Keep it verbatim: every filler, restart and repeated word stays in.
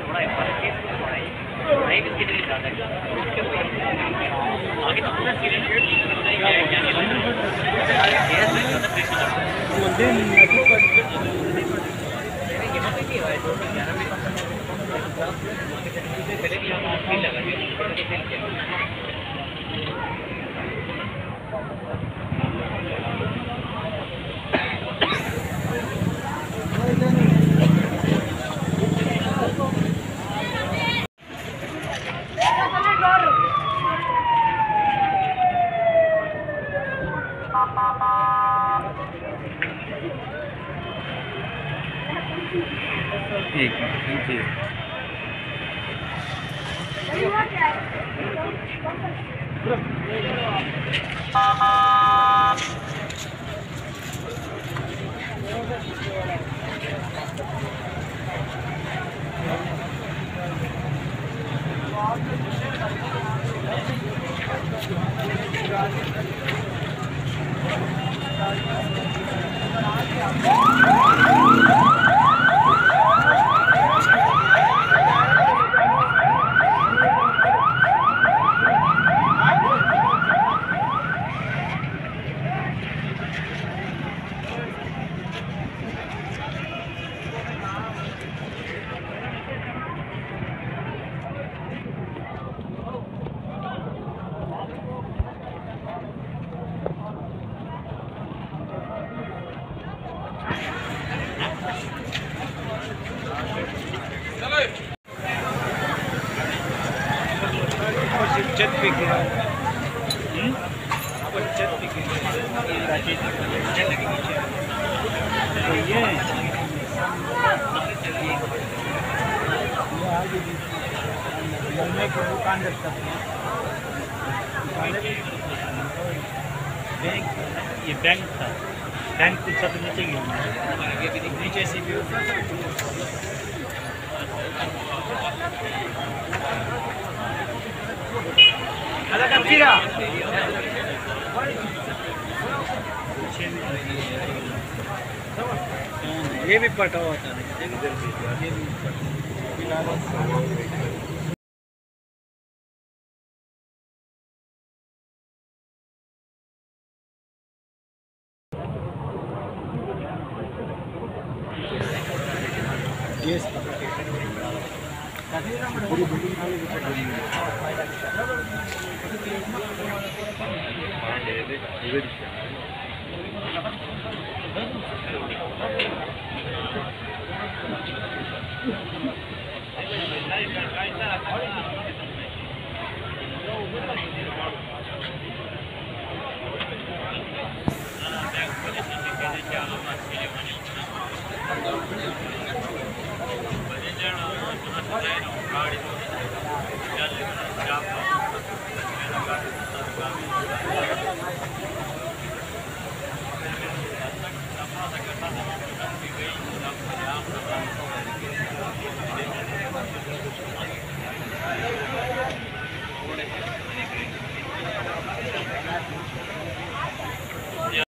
थोड़ा है केस थोड़ा है नहीं इसके लिए ज़्यादा है आगे तो पूरा सीरियल क्या क्या पहले भी हम फील लगा ठीक है जी चट पे गिरा अब चट पे गिरा चट लगी नीचे तो ये आगे भी को दुकान रख सकते हैं बैंक ये बैंक था बैंक कुछ सब नीचे गिरा नीचे से भी ये भी पटा हुआ था ये भी पूरी बिल्डिंग